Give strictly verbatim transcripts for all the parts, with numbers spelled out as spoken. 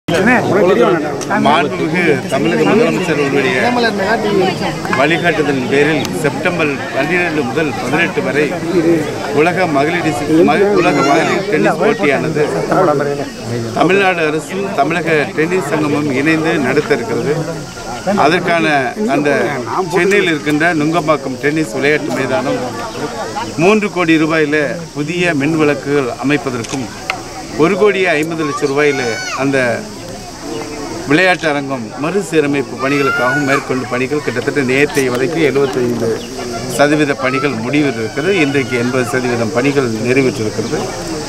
மாண்புமிகு தமிழக முதலமைச்சர் அவர்களுடைய வழிகாட்டுதலின் பேரில் செப்டம்பர் பன்னிரண்டு முதல் பதினெட்டு வரை உலக மகளிர் உலக மகளிர் டென்னிஸ் போட்டியானது தமிழ்நாடு அரசும் தமிழக டென்னிஸ் சங்கமும் இணைந்து நடத்த இருக்கிறது. அதற்கான அந்த சென்னையில் இருக்கின்ற நுங்கம்பாக்கம் டென்னிஸ் விளையாட்டு மைதானம் மூன்று கோடி ரூபாயில் புதிய மின் விளக்குகள் அமைப்பதற்கும் ஒரு கோடியே ஐம்பது லட்சம் ரூபாயில் அந்த விளையாட்டு அரங்கம் மறுசீரமைப்பு பணிகளுக்காகவும் மேற்கொண்டு பணிகள் கிட்டத்தட்ட நேற்றைய வரைக்கும் எழுபத்தைந்து சதவீத பணிகள் முடிவிருக்கிறது. இன்றைக்கு எண்பது சதவீதம் பணிகள் நிறைவேற்றிருக்கிறது.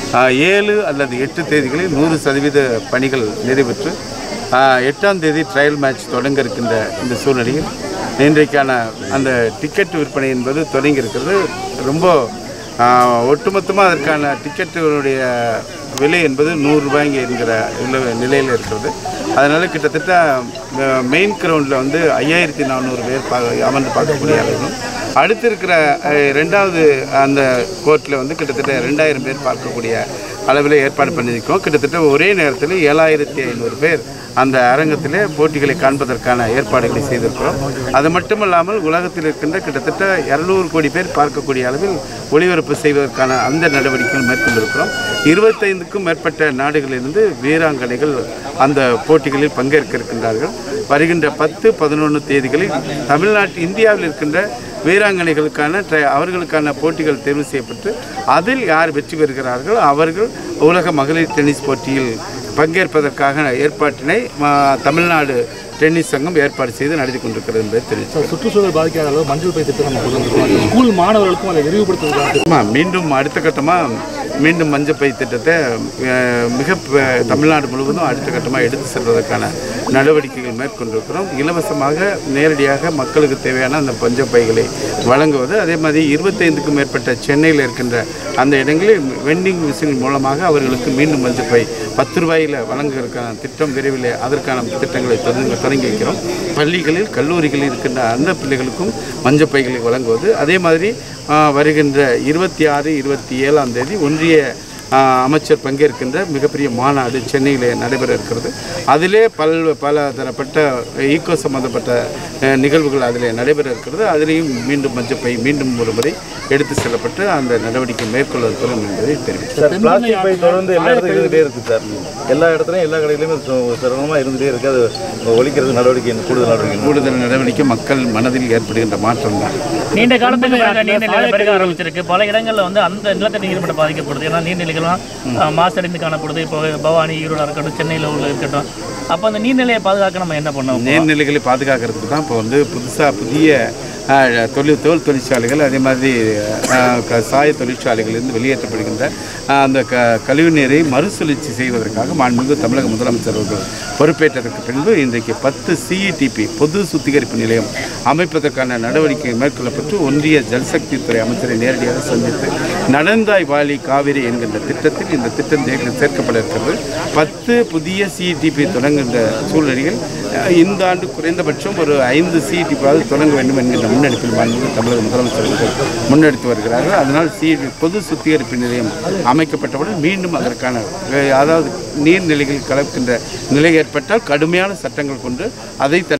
ஏழு அல்லது எட்டு தேதிகளில் நூறு சதவீத பணிகள் நிறைவேற்று எட்டாம் தேதி ட்ரையல் மேட்ச் தொடங்க இருக்கின்ற இந்த சூழ்நிலையில் இன்றைக்கான அந்த டிக்கெட் விற்பனை என்பது தொடங்கி இருக்கிறது. ரொம்ப ஒட்டுமொத்தமாக அதற்கான டிக்கெட்டுகளுடைய விலை என்பது நூறுரூபாய்ங்க என்கிற நிலையில் இருக்கிறது. அதனால் கிட்டத்தட்ட மெயின் கிரவுண்டில் வந்து ஐயாயிரத்தி நானூறு பேர் பா அமர்ந்து பார்க்கக்கூடிய அளவிலும் அடுத்து இருக்கிற ரெண்டாவது அந்த கோர்ட்டில் வந்து கிட்டத்தட்ட ரெண்டாயிரம் பேர் பார்க்கக்கூடிய அளவில் ஏற்பாடு பண்ணியிருக்கோம். கிட்டத்தட்ட ஒரே நேரத்தில் ஏழாயிரத்தி ஐநூறு பேர் அந்த அரங்கத்தில் போட்டிகளை காண்பதற்கான ஏற்பாடுகளை செய்திருக்கிறோம். அது மட்டுமல்லாமல் உலகத்தில் இருக்கின்ற கிட்டத்தட்ட இரநூறு கோடி பேர் பார்க்கக்கூடிய அளவில் ஒளிபரப்பு செய்வதற்கான அந்த நடவடிக்கைகள் மேற்கொண்டிருக்கிறோம். இருபத்தைந்துக்கும் மேற்பட்ட நாடுகளிலிருந்து வீராங்கனைகள் அந்த போட்டிகளில் பங்கேற்க இருக்கின்றார்கள். வருகின்ற பத்து பதினொன்று தேதிகளில் தமிழ்நாட்டு இந்தியாவில் இருக்கின்ற வீராங்கனைகளுக்கான அவர்களுக்கான போட்டிகள் தேர்வு செய்யப்பட்டு அதில் யார் வெற்றி பெறுகிறார்கள் அவர்கள் உலக மகளிர் டென்னிஸ் போட்டியில் பங்கேற்பதற்கான ஏற்பாட்டினை தமிழ்நாடு டென்னிஸ் சங்கம் ஏற்பாடு செய்து நடத்தி கொண்டிருக்கிறது என்பதை தெரிவித்தார். சுற்றுச்சூழல் பாதிக்காத அளவு மஞ்சள் பை திட்டம் நம்ம கொண்டு ஸ்கூல் மாணவர்களுக்கும் அதை விரிவுபடுத்துவதற்காக மீண்டும் அடுத்த கட்டமாக மீண்டும் மஞ்சள் பை திட்டத்தை மிக தமிழ்நாடு முழுவதும் அடுத்த கட்டமாக எடுத்து செல்வதற்கான நடவடிக்கைகள் மேற்கொண்டிருக்கிறோம். இலவசமாக நேரடியாக மக்களுக்கு தேவையான அந்த மஞ்சள் பைகளை வழங்குவது, அதே மாதிரி இருபத்தைந்துக்கும் மேற்பட்ட சென்னையில் இருக்கின்ற அந்த இடங்களில் வெண்டிங் மிஷின் மூலமாக அவர்களுக்கு மீண்டும் மஞ்சள் பை பத்து ரூபாயில் வழங்குவதற்கான திட்டம் விரைவில் அதற்கான திட்டங்களை தொடங்கி தொடங்கி வைக்கிறோம். பள்ளிகளில் கல்லூரிகளில் இருக்கின்ற அந்த பிள்ளைகளுக்கும் மஞ்சள் பைகளை வழங்குவது, அதே மாதிரி வருகின்ற இருபத்தி ஆறு இருபத்தி ஏழாம் தேதி ஒன்றிய அமைச்சர் பங்கேற்கின்ற மிகப்பெரிய மாநாடு சென்னையில் நடைபெற இருக்கிறது. அதிலே பல் பல தரப்பட்ட ஈக்கோ சம்பந்தப்பட்ட நிகழ்வுகள் அதில் நடைபெற இருக்கிறது. அதிலேயும் மீண்டும் மஞ்சப்பை மீண்டும் ஒரு முறை எடுத்து செல்லப்பட்டு அந்த நடவடிக்கை மேற்கொள்ளப்படும் என்பதை தெரிவித்தார். பிளாஸ்டிக் பை தொடர்ந்து எல்லா இடத்துலையும் இருந்துகிட்டே இருக்குது சார். எல்லா இடத்துலையும் எல்லா கடையிலையுமே சிரமமாக இருந்துகிட்டே இருக்குது. அது ஒழிக்கிறது நடவடிக்கை கூடுதல் நடவடிக்கை கூடுதல் நடவடிக்கை மக்கள் மனதில் ஏற்படுகின்ற மாற்றம் தான். நீண்ட காலத்துக்கு நீர்நிலை பெருக ஆரம்பிச்சிருக்கு. பல இடங்களில் வந்து அந்த நிலத்தடி நீர்மட்டம் பாதிக்கப்படுது. ஏன்னா நீர்நிலைகள்லாம் மாசடைந்து காணப்படுது. இப்போ பவானி, ஈரோடு இருக்கட்டும், சென்னையில் உள்ள இருக்கட்டும். அப்போ அந்த நீர்நிலையை பாதுகாக்க நம்ம என்ன பண்ணோம்? நீர்நிலைகளை பாதுகாக்கிறதுக்கு தான் இப்போ வந்து புதுசாக புதிய தொழில் தோல் தொழிற்சாலைகள், அதே மாதிரி சாய தொழிற்சாலைகளிலிருந்து வெளியேற்றப்படுகின்ற அந்த க கழிவு நீரை மறுசுழற்சி செய்வதற்காக மாண்புமிகு தமிழக முதலமைச்சர் அவர்கள் பொறுப்பேற்றதற்கு பின்பு இன்றைக்கு பத்து சிஇடிபி பொது சுத்திகரிப்பு நிலையம் அமைப்பதற்கான நடவடிக்கை மேற்கொள்ளப்பட்டு ஒன்றிய ஜல்சக்தி துறை அமைச்சரை நேரடியாக சந்தித்து நடந்தாய் வாலி காவிரி என்கின்ற திட்டத்தில் இந்த திட்டம் சேர்க்கப்பட இருக்கிறது. பத்து புதிய சிஇடிபி தொடங்குகின்ற சூழ்நிலையில் இந்த ஆண்டு குறைந்தபட்சம் ஒரு ஐந்து சிஇடிபியாவது தொடங்க வேண்டும் என்கின்ற முன்னெடுப்பில் மாண்புமிகு தமிழக முதலமைச்சர் முன்னெடுத்து வருகிறார்கள். அதனால் சி பொது சுத்திகரிப்பு நிலையம் அமைக்கப்பட்டவுடன் மீண்டும் அதற்கான அதாவது நீர்நிலைகள் கலக்கின்ற நிலை ஏற்பட்டால் கடுமையான சட்டங்கள் கொண்டு அதை